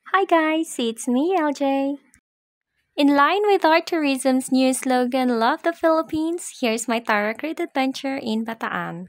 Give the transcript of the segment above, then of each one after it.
Hi guys, it's me LJ. In line with our tourism's new slogan, Love the Philippines, here's my Tarakrid adventure in Bataan.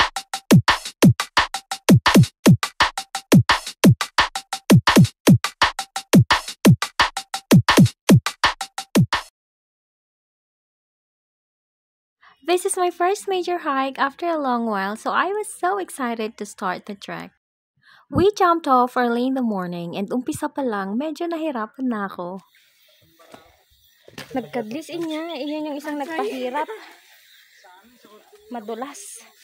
This is my first major hike after a long while, so I was so excited to start the trek. We jumped off early in the morning and umpisa pa lang, medyo nahirapan na ako. Nagkadlis niya, iyon yung isang nagpahirap. Madulas.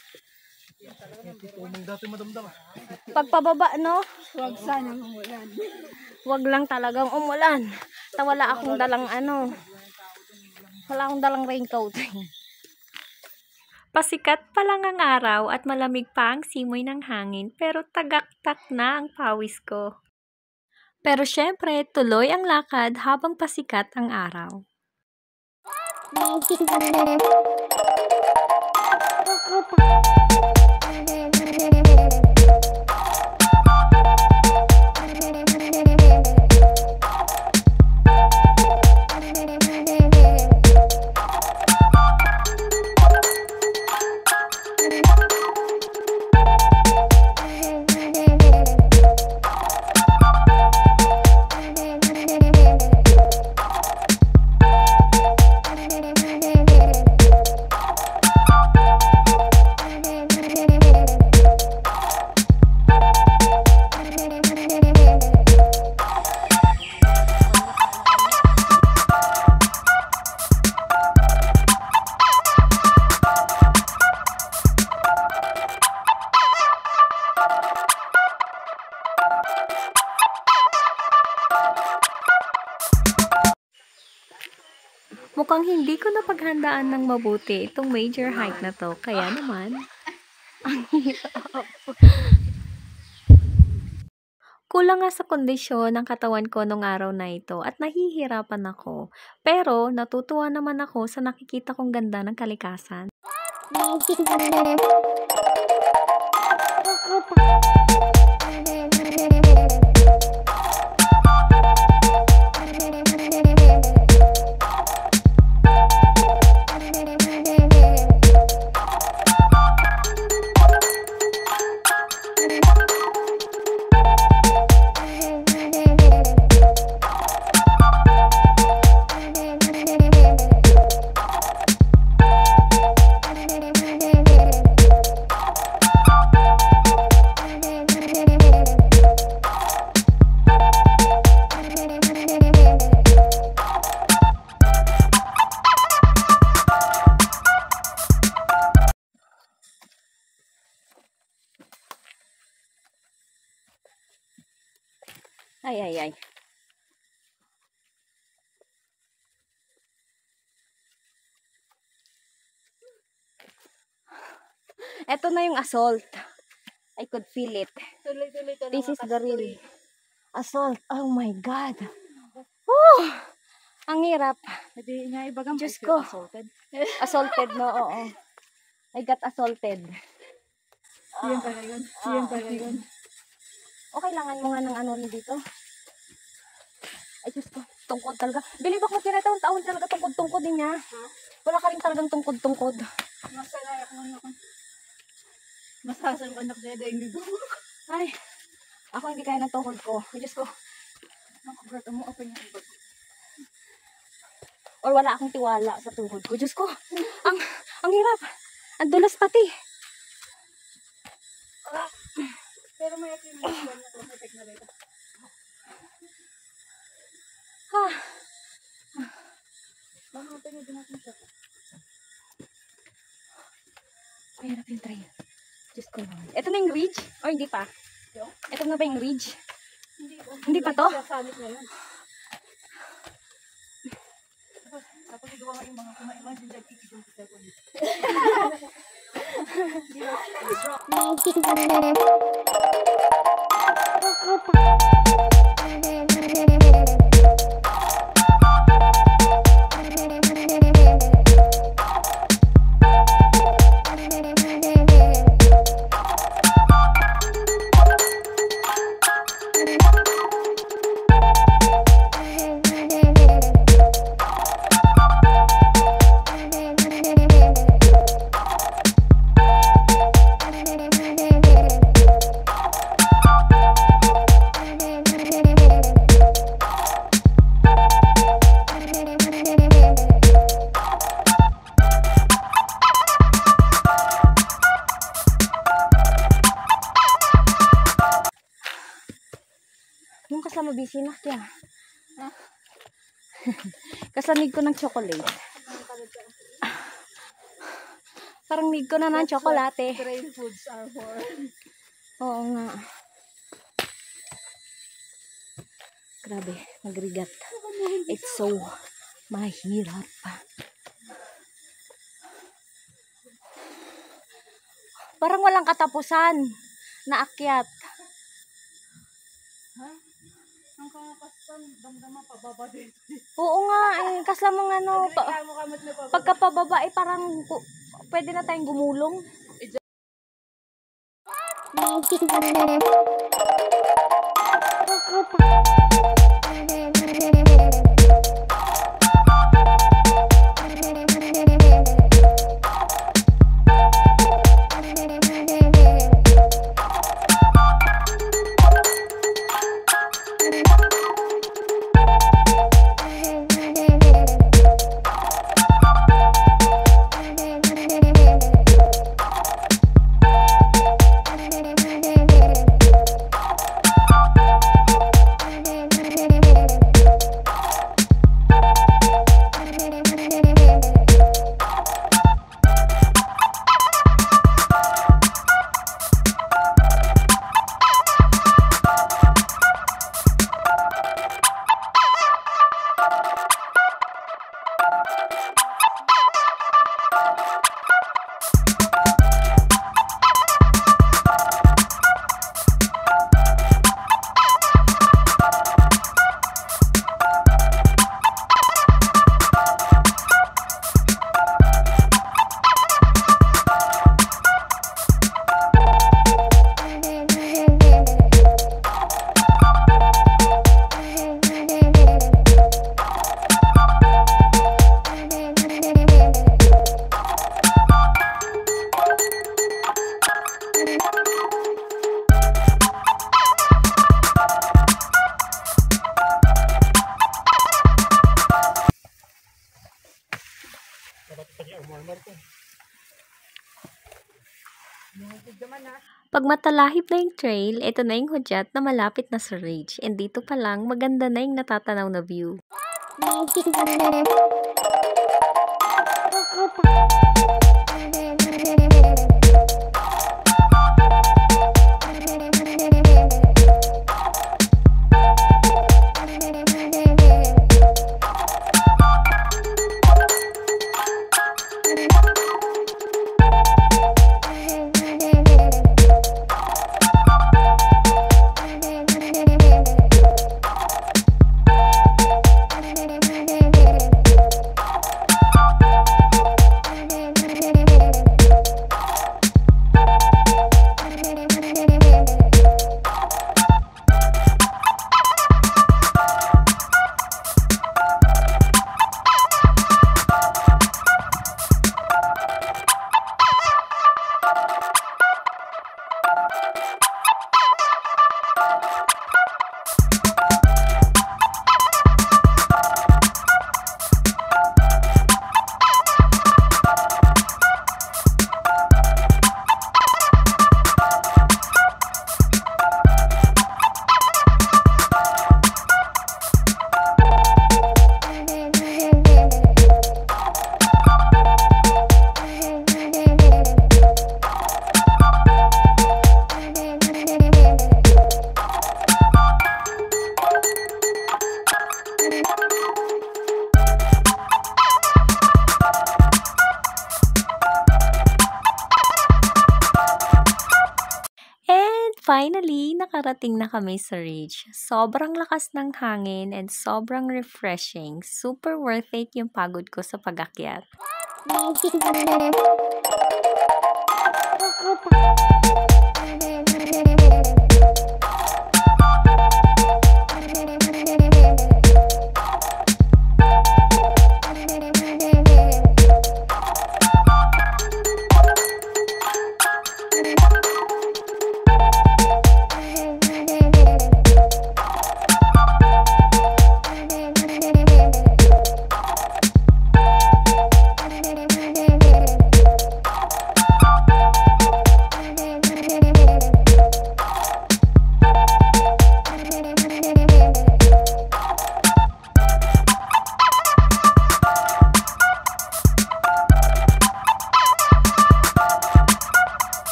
Pagpababa, no? Huwag sanang umulan. Wag lang talagang umulan. Wala akong dalang wala akong dalang raincoat. Pasikat pa lang ang araw at malamig pa ang simoy ng hangin pero tagaktak na ang pawis ko. Pero syempre, tuloy ang lakad habang pasikat ang araw. Mukhang hindi ko napaghandaan ng mabuti itong major hike na to. Kaya naman, ang hirap. Kulang nga sa kondisyon ng katawan ko nung araw na ito at nahihirapan ako. Pero natutuwa naman ako sa nakikita kong ganda ng kalikasan. Ay. Eto na yung assault. I could feel it. Tuloy-tuloy ka This is the real eh. assault. Oh my God. Oh! Ang hirap. Hindi nga ibagang Diyos ko. assaulted. Assaulted, no? Oo. I got assaulted. Yan pala yun. Yan pala yun. O, kailangan mo nga ng ano rin dito. Ay, Diyos ko. Tungkod talaga. Bilib ako tinatawang-taon talaga tungkod-tungkod din niya. Wala ka rin talagang tungkod-tungkod. Masalayak mo na ako. Masasal ko nakdedengig ko. Ay, ako hindi kaya ng tungkod ko. Ay, Diyos ko. Nakabrata mo, open yung ibag. Or wala akong tiwala sa tuhod ko. Diyos ko. Ang hirap. Ang dulas pati. Pero may akin mo na protect na rin. Ha. Baka natin din natin siya. Ang hirap yung trail. Diyos ko. Ito na yung ridge? O hindi pa? Ito na ba yung ridge? Hindi pa to? Summit na yun. Tapos igawa nga yung mga kuma-imagine dyan, ikidong seconds. Nung kasama busy na kaya. Kasamig ko ng chocolate. Parang need ko na ng chocolate. Trail foods are for. Oo nga. Grabe, magrigat. It's so mahirap. Parang walang katapusan na akyat. Ha? Ang kakastan, damdaman pababa din. Oo nga, kasama ng ano, Reklamo ka mat na pababa. pagkapababa parang pwede na tayong gumulong. Pag matalahib na yung trail, ito na yung hudyat na malapit na sa ridge. And dito pa lang, maganda na yung natatanaw na view. Finally, nakarating na kami sa ridge. Sobrang lakas ng hangin and sobrang refreshing. Super worth it yung pagod ko sa pag-akyat.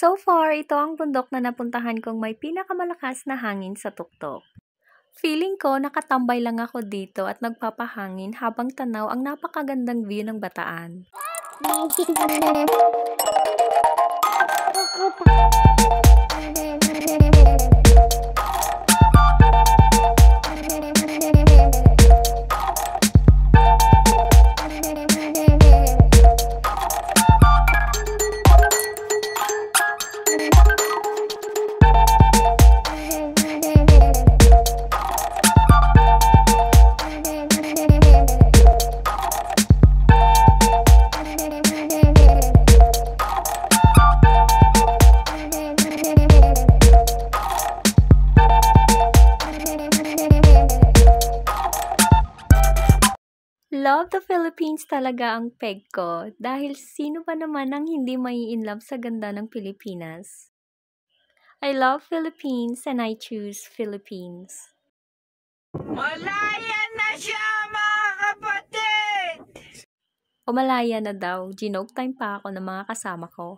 So far, ito ang bundok na napuntahan kong may pinakamalakas na hangin sa tuktok. Feeling ko nakatambay lang ako dito at nagpapahangin habang tanaw ang napakagandang view ng Bataan. Love the Philippines talaga ang peg ko dahil sino ba naman ang hindi mai-inlove sa ganda ng Pilipinas? I love Philippines and I choose Philippines. Malaya na siya, mga kapatid! O malaya na daw, ginoke time pa ako ng mga kasama ko.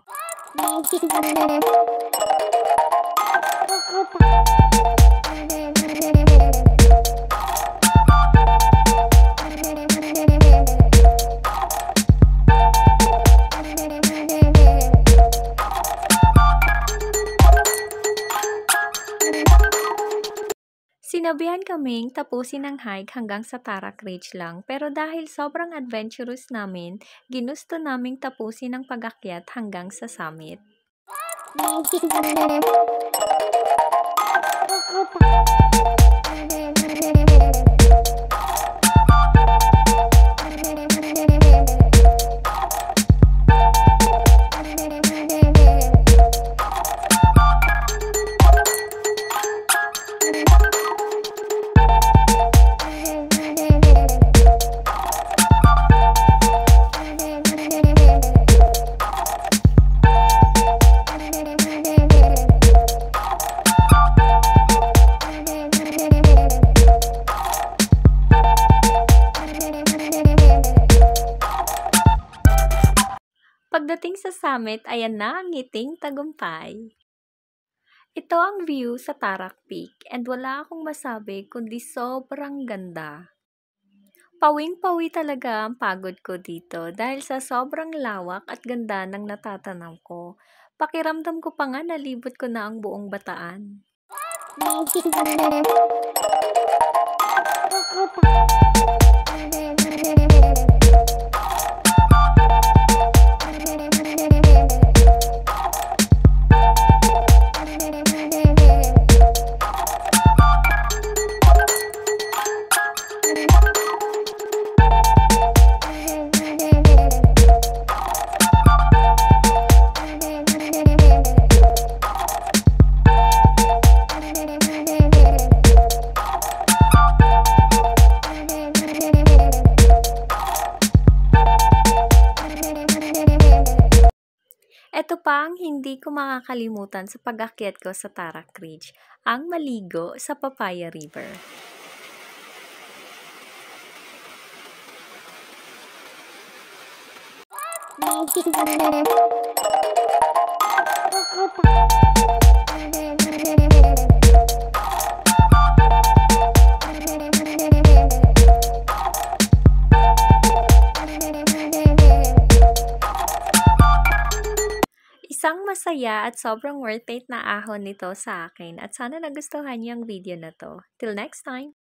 Sinabihan kaming tapusin ang hike hanggang sa Tarak Ridge lang, pero dahil sobrang adventurous namin, ginusto naming tapusin ang pag-akyat hanggang sa summit. Pagdating sa summit, ayan na ang ngiting tagumpay. Ito ang view sa Tarak Peak and wala akong masabi kundi sobrang ganda. Pawing-pawi talaga ang pagod ko dito dahil sa sobrang lawak at ganda ng natatanaw ko. Pakiramdam ko pa nga nalibot ko na ang buong Bataan. Ito pa ang hindi ko makakalimutan sa pag-akyat ko sa Tarak Ridge, ang maligo sa Papaya River. Isang masaya at sobrang worth it na ahon nito sa akin at sana nagustuhan niyo ang video na to. Till next time!